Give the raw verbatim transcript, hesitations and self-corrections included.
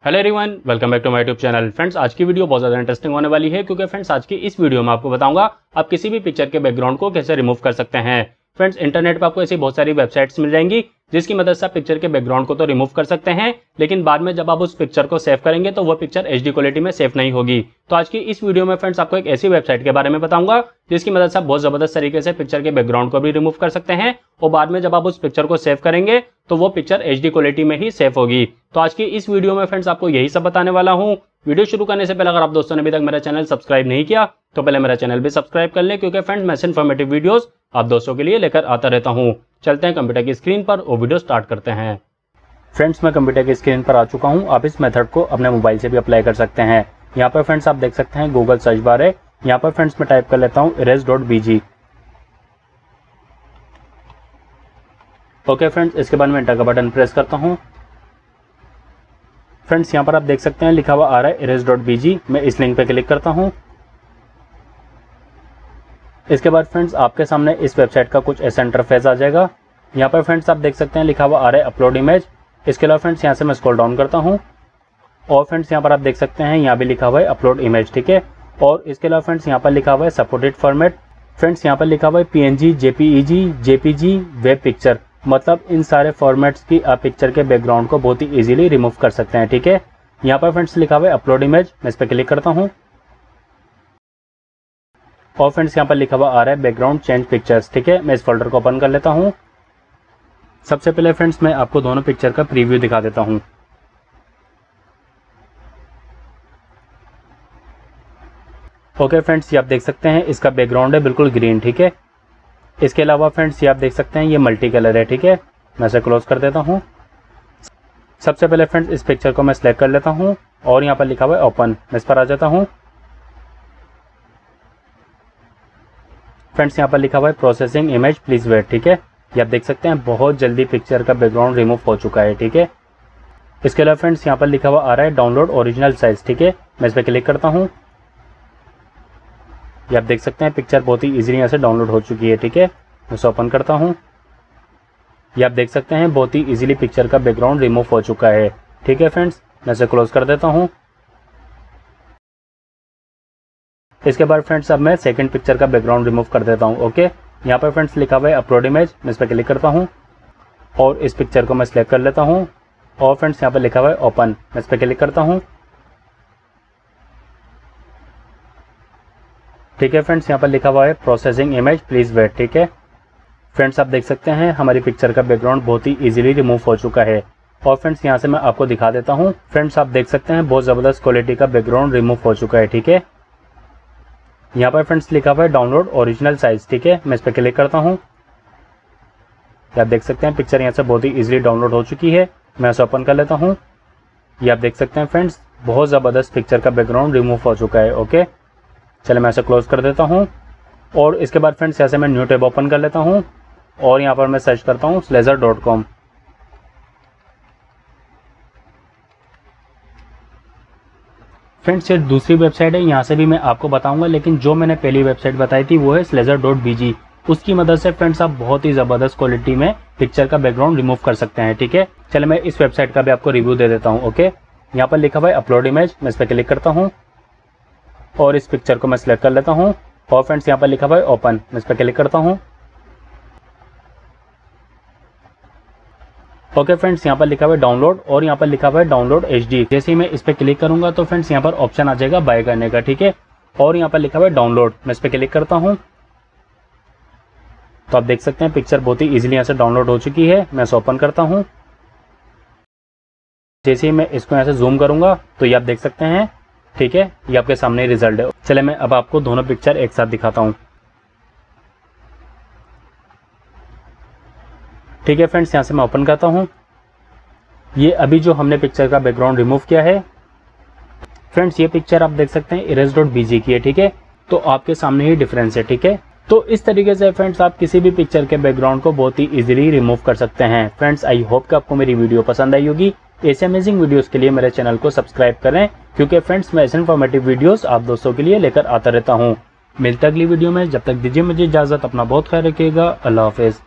Hello everyone, welcome back to my YouTube channel. Friends, आज की video बहुत ज़्यादा इंटरेस्टिंग होने वाली है क्योंकि फ्रेंड्स आज की इस वीडियो में आपको बताऊंगा आप किसी भी पिक्चर के बैकग्राउंड को कैसे रिमूव कर सकते हैं। फ्रेंड्स, इंटरनेट पर आपको ऐसी बहुत सारी वेबसाइट्स मिल जाएंगी जिसकी मदद से आप पिक्चर के बैकग्राउंड को तो रिमूव कर सकते हैं, लेकिन बाद में जब आप उस पिक्चर को सेव करेंगे तो वह पिक्चर एचडी क्वालिटी में सेव नहीं होगी। तो आज की इस वीडियो में फ्रेंड्स आपको एक ऐसी वेबसाइट के बारे में बताऊंगा जिसकी मदद से आप बहुत जबरदस्त तरीके से पिक्चर के बैकग्राउंड को भी रिमूव कर सकते हैं और बाद में जब आप उस पिक्चर को सेव करेंगे तो वो पिक्चर एचडी क्वालिटी में ही सेव होगी। तो आज की इस वीडियो में फ्रेंड्स आपको यही सब बताने वाला हूँ। वीडियो शुरू करने से पहले अगर आप दोस्तों ने अभी तक मेरा चैनल सब्सक्राइब नहीं किया तो पहले मेरा चैनल भी सब्सक्राइब कर लें, क्योंकि फ्रेंड्स मैं ऐसे इन्फॉर्मेटिव वीडियोस आप दोस्तों के लिए लेकर आता रहता हूँ। चलते हैं कंप्यूटर की स्क्रीन पर और वीडियो स्टार्ट करते हैं। फ्रेंड्स, मैं कंप्यूटर की स्क्रीन पर आ चुका हूँ। आप इस मेथड को अपने मोबाइल से भी अप्लाई कर सकते हैं। यहाँ पर फ्रेंड्स आप देख सकते हैं गूगल सर्च बार है। यहाँ पर फ्रेंड्स मैं टाइप कर लेता हूँ erase dot B G. Okay friends, इसके बाद मैं एंटर का बटन प्रेस करता हूँ। फ्रेंड्स, यहाँ पर आप देख सकते हैं लिखा हुआ आ रहा है इरेज डॉट बी जी। मैं इस लिंक पे क्लिक करता हूँ। इसके बाद फ्रेंड्स आपके सामने इस वेबसाइट का कुछ ऐसा इंटरफेस आ जाएगा। यहाँ पर फ्रेंड्स आप देख सकते हैं लिखा हुआ आ रहा है अपलोड इमेज। इसके अलावा फ्रेंड्स यहाँ से मैं स्क्रॉल डाउन करता हूँ और फ्रेंड्स यहाँ पर आप देख सकते हैं यहाँ भी लिखा हुआ है अपलोड इमेज, ठीक है। और इसके अलावा फ्रेंड्स यहाँ पर लिखा हुआ है सपोर्टेड फॉर्मेट। फ्रेंड्स यहाँ पर लिखा हुआ है PNG, JPEG, JPG, web picture. मतलब इन सारे फॉर्मेट्स की आप पिक्चर के बैकग्राउंड को बहुत ही इजीली रिमूव कर सकते हैं, ठीक है। यहाँ पर फ्रेंड्स लिखा हुआ है अपलोड इमेज। मैं इस पर क्लिक करता हूँ और फ्रेंड्स यहाँ पर लिखा हुआ आ रहा है बैकग्राउंड चेंज पिक्चर्स, ठीक है। मैं इस फोल्डर को ओपन कर लेता हूँ। सबसे पहले फ्रेंड्स मैं आपको दोनों पिक्चर का प्रीव्यू दिखा देता हूँ। ओके फ्रेंड्स, ये आप देख सकते हैं इसका बैकग्राउंड है बिल्कुल ग्रीन, ठीक है। इसके अलावा फ्रेंड्स ये आप देख सकते हैं ये मल्टी कलर है, ठीक है। मैं इसे क्लोज कर देता हूँ। सबसे पहले फ्रेंड्स इस पिक्चर को मैं सिलेक्ट कर लेता हूँ और यहाँ पर लिखा हुआ है ओपन। मैं इस पर आ जाता हूँ। फ्रेंड्स यहाँ पर लिखा हुआ है प्रोसेसिंग इमेज, प्लीज वेट, ठीक है। ये आप देख सकते हैं बहुत जल्दी पिक्चर का बैकग्राउंड रिमूव हो चुका है, ठीक है। इसके अलावा फ्रेंड्स यहाँ पर लिखा हुआ आ रहा है डाउनलोड ओरिजिनल साइज, ठीक है। मैं इस पर क्लिक करता हूँ। ये आप देख सकते हैं पिक्चर बहुत ही इजीली यहाँ से डाउनलोड हो चुकी है, ठीक है। मैं इसे ओपन करता हूँ। ये आप देख सकते हैं बहुत ही इजीली पिक्चर का बैकग्राउंड रिमूव हो चुका है, ठीक है फ्रेंड्स। मैं इसे क्लोज कर देता हूँ। इसके बाद फ्रेंड्स अब मैं सेकंड पिक्चर का बैकग्राउंड रिमूव कर देता हूँ। ओके, यहाँ पर फ्रेंड्स लिखा हुआ है अपलोड इमेज। मैं इस पर क्लिक करता हूँ और इस पिक्चर को मैं सिलेक्ट कर लेता हूँ और फ्रेंड्स यहाँ पर लिखा हुआ है ओपन। मैं इस पर क्लिक करता हूँ, ठीक है। फ्रेंड्स यहाँ पर लिखा हुआ है प्रोसेसिंग इमेज, प्लीज वेट, ठीक है। फ्रेंड्स आप देख सकते हैं हमारी पिक्चर का बैकग्राउंड बहुत ही इजीली रिमूव हो चुका है। और फ्रेंड्स यहाँ से मैं आपको दिखा देता हूँ। फ्रेंड्स आप देख सकते हैं बहुत ज़बरदस्त क्वालिटी का बैकग्राउंड रिमूव हो चुका है, ठीक है। यहाँ पर फ्रेंड्स लिखा हुआ है डाउनलोड ओरिजिनल साइज, ठीक है। मैं इस पर क्लिक करता हूँ। आप देख सकते हैं पिक्चर यहाँ से बहुत ही इजीली डाउनलोड हो चुकी है। मैं इसे ओपन कर लेता हूँ। ये आप देख सकते हैं फ्रेंड्स बहुत ज़बरदस्त पिक्चर का बैकग्राउंड रिमूव हो चुका है। ओके, चलिए मैं इसे क्लोज कर देता हूँ और इसके बाद फ्रेंड्स यहाँ से मैं न्यू टैब ओपन कर लेता हूँ और यहाँ पर मैं सर्च करता हूँ स्लेजर डॉट कॉम। फ्रेंड्स ये दूसरी वेबसाइट है, यहाँ से भी मैं आपको बताऊंगा, लेकिन जो मैंने पहली वेबसाइट बताई थी वो है स्लेजर डॉट बी जी। उसकी मदद से फ्रेंड्स आप बहुत ही ज़बरदस्त क्वालिटी में पिक्चर का बैकग्राउंड रिमूव कर सकते हैं, ठीक है। चलिए मैं इस वेबसाइट का भी आपको रिव्यू दे देता हूँ। ओके, यहाँ पर लिखा हुआ है अपलोड इमेज। मैं इस पर क्लिक करता हूँ और इस पिक्चर को मैं सिलेक्ट कर लेता हूँ और फ्रेंड्स यहाँ पर लिखा हुआ है ओपन। मैं इस पर क्लिक करता हूँ। ओके फ्रेंड्स यहाँ पर लिखा हुआ है डाउनलोड और यहाँ पर लिखा हुआ है डाउनलोड एचडी। जैसे ही मैं इस पर क्लिक करूंगा तो फ्रेंड्स यहाँ पर ऑप्शन आ जाएगा बाय करने का, ठीक है। और यहाँ पर लिखा हुआ है डाउनलोड। मैं इस पर क्लिक करता हूँ तो आप देख सकते हैं पिक्चर बहुत ही इजीली यहाँ से डाउनलोड हो चुकी है। मैं इसे ओपन करता हूँ। जैसे ही मैं इसको यहाँ से जूम करूंगा तो ये आप देख सकते हैं, ठीक है, ये आपके सामने रिजल्ट है। चले मैं अब आपको दोनों पिक्चर एक साथ दिखाता हूँ, ठीक है। फ्रेंड्स यहाँ से मैं ओपन करता हूँ। ये अभी जो हमने पिक्चर का बैकग्राउंड रिमूव किया है फ्रेंड्स, ये पिक्चर आप देख सकते हैं इरेज डॉट बी जी की है, ठीक है। तो आपके सामने ही डिफरेंस है, ठीक है। तो इस तरीके से फ्रेंड्स आप किसी भी पिक्चर के बैकग्राउंड को बहुत ही इजीली रिमूव कर सकते हैं। फ्रेंड्स आई होप कि आपको मेरी वीडियो पसंद आई होगी। ऐसे अमेजिंग वीडियोस के लिए मेरे चैनल को सब्सक्राइब करें, क्योंकि फ्रेंड्स मैं ऐसे इन्फॉर्मेटिव वीडियोस आप दोस्तों के लिए लेकर आता रहता हूँ। मिलते अगली वीडियो में, जब तक दीजिए मुझे इजाजत। अपना बहुत ख्याल रखिएगा। अल्लाह हाफिज।